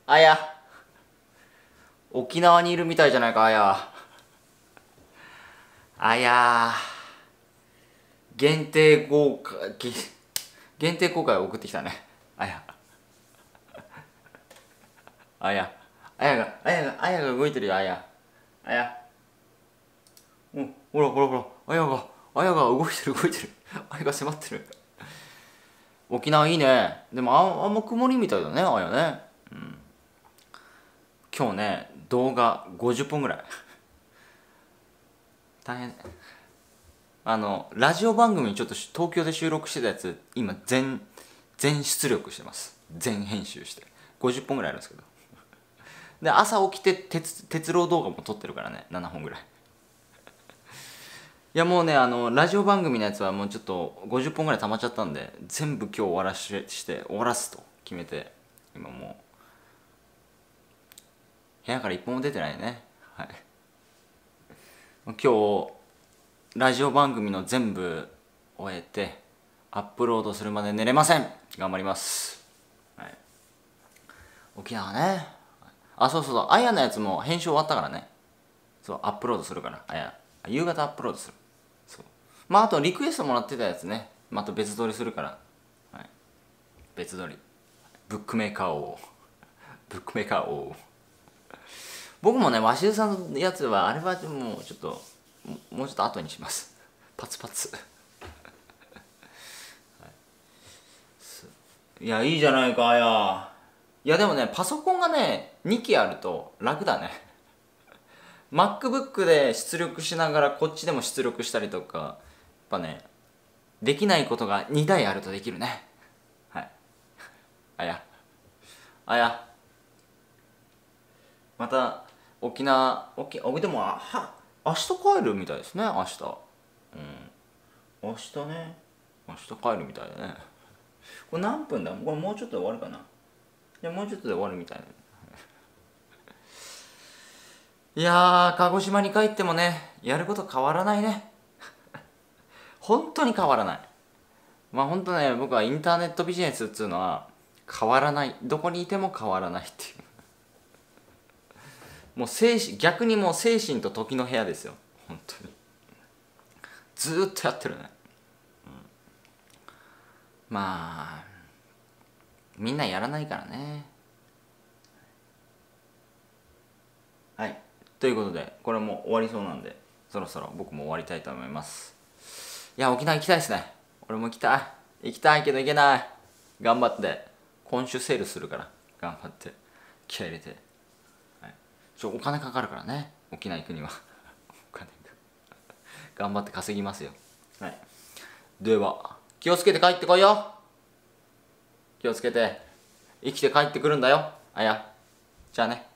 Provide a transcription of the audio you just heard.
あや、沖縄にいるみたいじゃないか、あや。あや、限定豪華、限定公開を送ってきたね。あや。あや。あやが動いてるよ、あや。あや。うん、ほらほらほら、あやが動いてる動いてる。あやが迫ってる。沖縄いいね。でもあんま曇りみたいだね、あやね。今日ね、動画50本ぐらい。大変。ラジオ番組ちょっと東京で収録してたやつ、今全出力してます。全編集して。50本ぐらいあるんですけど。で、朝起きて鉄道動画も撮ってるからね、7本ぐらい。いやもうね、ラジオ番組のやつはもうちょっと50本ぐらい溜まっちゃったんで、全部今日終わらすと決めて、今もう、部屋から一本も出てないね。はい。今日、ラジオ番組の全部終えて、アップロードするまで寝れません。頑張ります。はい。沖縄ね。あ、そうそうそう。あやのやつも編集終わったからね。そう、アップロードするから。あや。夕方アップロードする。そう。まあ、あとリクエストもらってたやつね。また別撮りするから。はい。別撮り。ブックメーカー王。ブックメーカー王。僕もね、鷲津さんのやつは、あれはもうちょっと、もうちょっと後にします。パツパツ。いや、いいじゃないか、あや。いや、でもね、パソコンがね、2機あると楽だね。MacBook で出力しながらこっちでも出力したりとか、やっぱね、できないことが2台あるとできるね。はい。あや。あや。また、沖縄、でも、明日帰るみたいですね、明日。明日ね。明日帰るみたいだね。これ何分だ？これもうちょっとで終わるかな。いや、もうちょっとで終わるみたいな。いやー、鹿児島に帰ってもね、やること変わらないね。本当に変わらない。まあ本当ね、僕はインターネットビジネスっていうのは変わらない。どこにいても変わらないっていう。もう逆にもう精神と時の部屋ですよ。本当に。ずーっとやってるね。まあ、みんなやらないからね。はい。ということで、これも終わりそうなんで、そろそろ僕も終わりたいと思います。いや、沖縄行きたいですね。俺も行きたい。行きたいけど行けない。頑張って。今週セールするから。頑張って。気合入れて。はい、お金かかるからね。沖縄行くには。お金頑張って稼ぎますよ。はい。では、気をつけて帰ってこいよ。気をつけて。生きて帰ってくるんだよ。あや。じゃあね。